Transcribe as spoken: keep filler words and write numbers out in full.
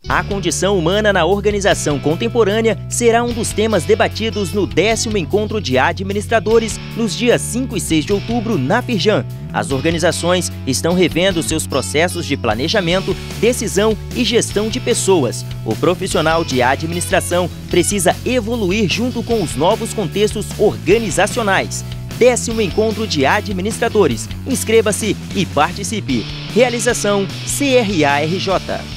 A condição humana na organização contemporânea será um dos temas debatidos no décimo Encontro de Administradores, nos dias cinco e seis de outubro, na Firjan. As organizações estão revendo seus processos de planejamento, decisão e gestão de pessoas. O profissional de administração precisa evoluir junto com os novos contextos organizacionais. Décimo Encontro de Administradores. Inscreva-se e participe. Realização C R A R J.